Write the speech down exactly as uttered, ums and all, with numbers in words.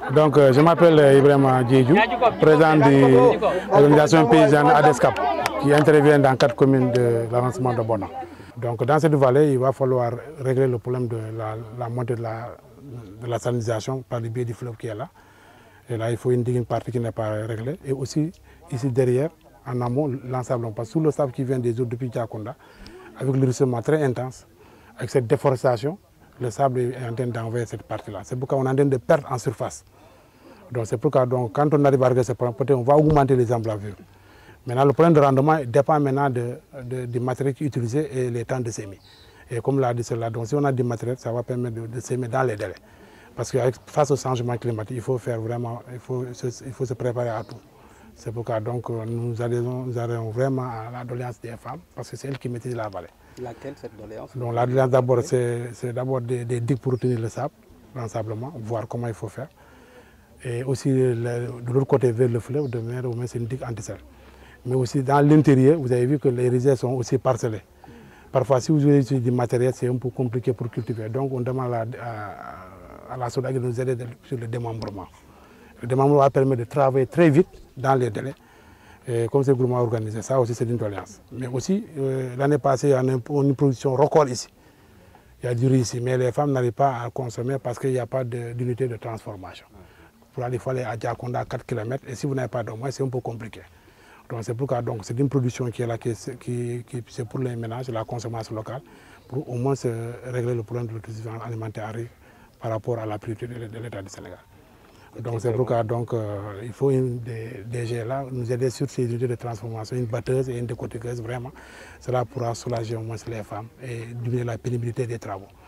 Donc, euh, je m'appelle Ibrahima Djedjou, président de l'organisation paysanne ADESCAP, qui intervient dans quatre communes de l'arrondissement de Bona. Donc, dans cette vallée, il va falloir régler le problème de la, la montée de la, de la salinisation par le biais du fleuve qui est là. Et là, il faut une, une partie qui n'est pas réglée. Et aussi, ici derrière, en amont, l'ensablement. Parce que sous le sable qui vient des eaux depuis Djakonda, avec le ruissellement très intense, avec cette déforestation, le sable est en train d'envahir cette partie-là. C'est pourquoi on est en train de perdre en surface. Donc c'est pourquoi donc, quand on arrive à régler ce problème, peut-être on va augmenter les emblavures. Maintenant, le problème de rendement dépend maintenant de, de, du matériel qui est utilisé et les temps de semis. Et comme l'a dit cela, donc si on a du matériel, ça va permettre de, de semer dans les délais. Parce que face au changement climatique, il faut faire vraiment, il faut, il faut se préparer à tout. C'est pourquoi donc nous adhérons, nous adhérons vraiment à la doléance des femmes, parce que c'est elles qui maîtrisent la vallée. Laquelle cette doléance? Donc la doléance d'abord, c'est d'abord des, des digues pour retenir le sable, l'ensablement, voir comment il faut faire. Et aussi le, de l'autre côté vers le fleuve, de mer, c'est une digue anti-sel. Mais aussi dans l'intérieur, vous avez vu que les rizières sont aussi parcellées. Parfois, si vous utilisez du matériel, c'est un peu compliqué pour cultiver. Donc on demande à, à, à la SODAG de nous aider sur le démembrement. Le démembrement va permettre de travailler très vite dans les délais. Et comme c'est groupement organisé, ça aussi c'est une doléance. Mais aussi, euh, l'année passée, il y a une, une production record ici. Il y a du riz ici, mais les femmes n'arrivent pas à consommer parce qu'il n'y a pas d'unité de, de transformation. Pour aller, il faut aller à Djakonda à quatre kilomètres, et si vous n'avez pas d'eau, c'est un peu compliqué. Donc c'est pourquoi c'est une production qui est là, qui, qui, qui c'est pour les ménages, la consommation locale, pour au moins se régler le problème de l'autosuffisance alimentaire par rapport à la priorité de, de l'État du Sénégal. Donc c'est pourquoi donc, euh, il faut une des D G là nous aider sur ces unités de transformation, une batteuse et une décortiqueuse vraiment. Cela pourra soulager au moins les femmes et diminuer la pénibilité des travaux.